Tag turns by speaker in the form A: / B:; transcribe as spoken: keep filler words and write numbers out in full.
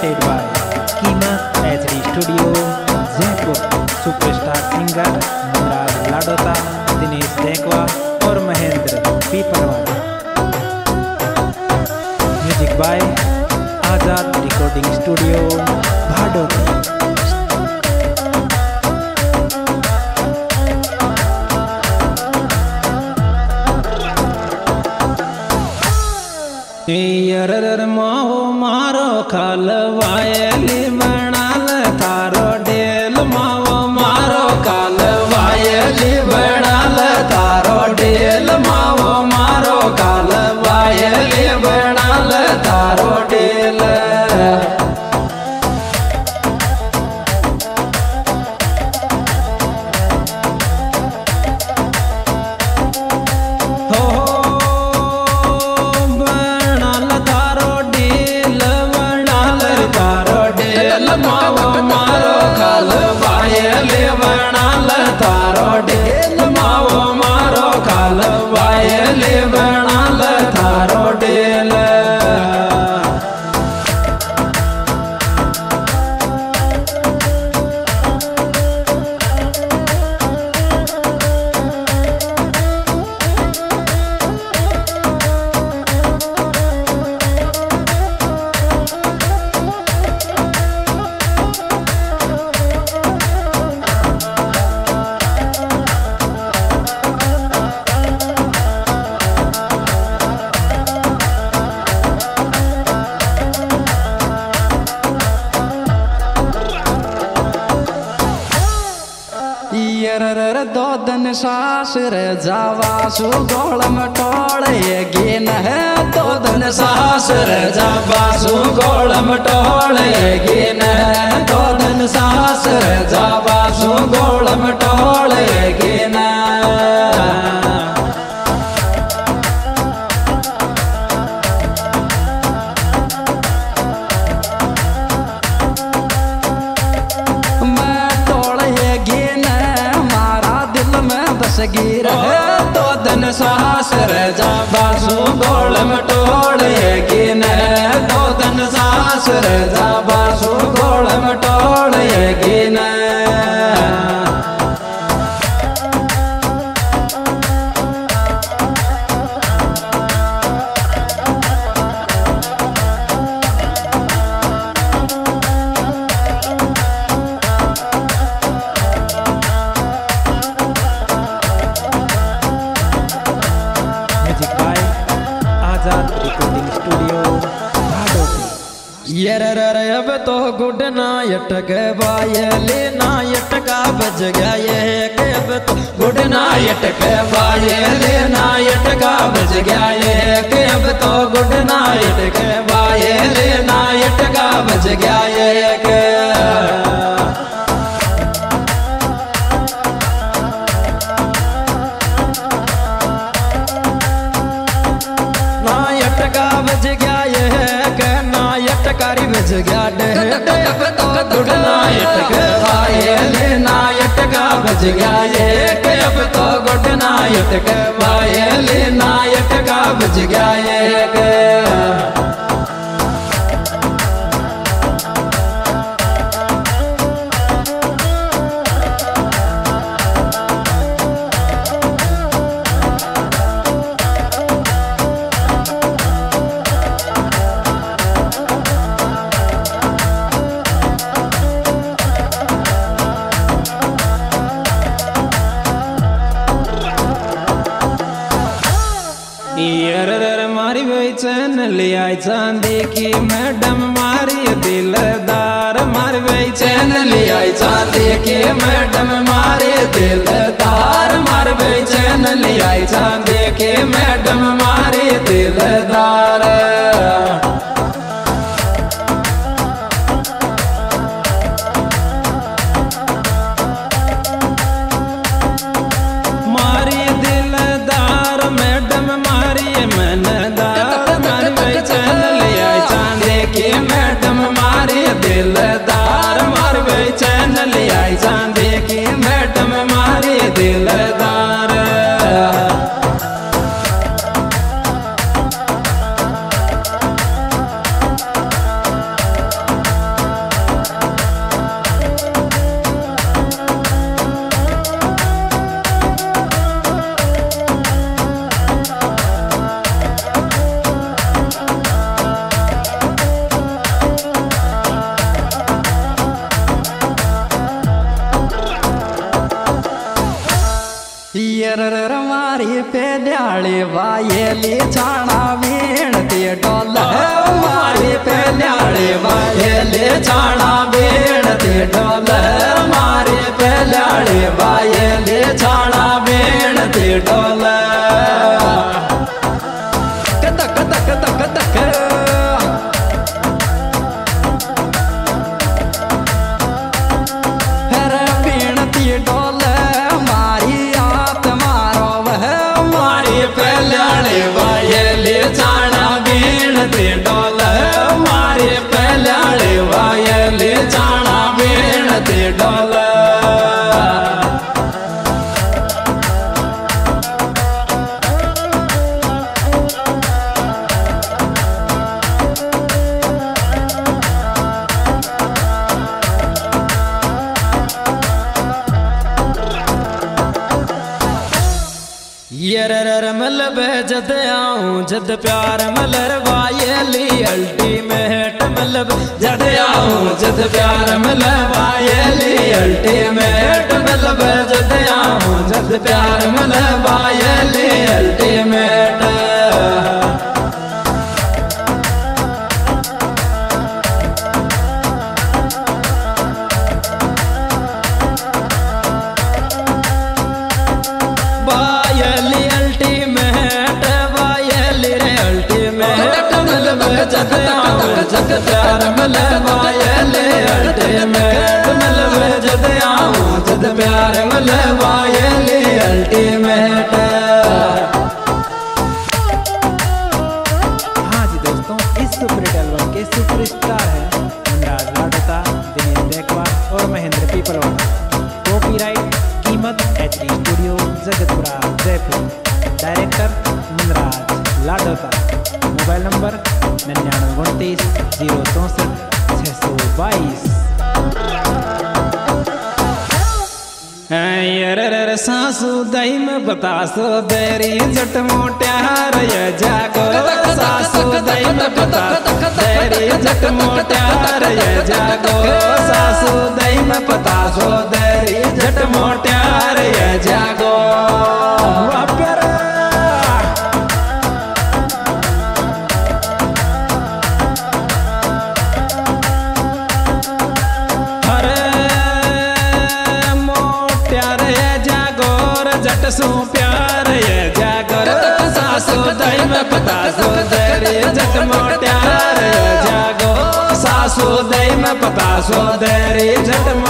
A: presented by Keemat H D studio Jaipur. Superstar singer Murad Ladota, Dinesh Dekwa और Mahendra Peeparwala. Music by Azad recording studio Bhadoti.
B: यार माओ मारो खालवायली बनाल थारो डेल, माओ मारो खालवायली बनाल थारो डेल, माओ मारो खालवायली बनाल थारो डेल। माओ मारो खालवायली बनाल थारो डेल, माओ मारो खालवायली बनाल थारो डेल। दो दिन सासुर जावासु गोलम टोले न है, दो दिन सासुर जावासु गोलम टोले न है, दो दिन सासुर जावासु गोलम टोले न। गिर है दो दिन सासुर जावासु गोलम टोले न, दो दिन सासुर जावासु गोलम टोले न। यार अब तो गुड नाइट के बायले नाइट का बज गया ये के, अब तो गुड नाइट के बायले नाइट का बज गया ये के, अब तो गुड नाइट के बायले नाइट का बज गया ये के। नाइट का बज गया ये के, नाइटकारी बज गया डे, अब तो गुड नाइट के बायले नाइट का बज गया ये के, अब तो गुड नाइट के बायले नाइट का बज गया ये के। मारी बेचैन लिया चांदी की मैडम मारी दिलदार, मारी बेचैन लिया चांदी की मैडम मारी दिलदार, मारी बेचैन लिया चांदी की मैडम मारी दिलदार। मारी दिलदार मैडम मारी मनदार, मारी बेचैन लिया चांदी की मैडम मारी दिलदार, मारी बेचैन लिया चांदी की मैडम मारी दिलदार। वायली छाना बीणती डोल मारी पहल्याड़ी वायली छाना बीणती डोल मारी पहल्याड़ी वायली छाना बीणती डोल कदक कदक कदक कदक हर बीणती डोल मारी आत्मा रोव मारी पहल्याड़ी वायली छाना बीणती डोल मारी पहल्याड़ी वायली छाना बीणती डोल यर मलब जद आऊं जद प्यार मलर वायली अल्टीमेट मलब जद आऊं जद प्यार मलब वायली अल्टीमेट मलब जद आऊं जद प्यार मलब वायली अल्टीमेट जद आऊं जद प्यार मलब वायली अल्टीमेट मलब जद आऊं जद प्यार मलब वायली अल्टीमेट।
A: हाँ जी दोस्तों, इस सुपरहिट एल्बम के सुपरस्टार हैं मुनराज लाडोता, दिनेश देकवार और Mahendra Peepalwala. Copyright Keemat H D studio Jagatpura Jaipur. Director Munraj Ladota. Mobile number निन्यानवे उनतीस जीरो चौंसठ छः सौ बाईस।
B: यर सासू दई में बतासो देरी जट मोट्यार ये जागो सासू दई में बतासो देरी जट मोट्यार ये जागो सासू दई में बतासो देरी जट मोट्यार ये जागो सो प्यार ये जागर सासू दई में पतासो देरी जट मोट्यार ये जागो सासू दई में पतासो देरी जट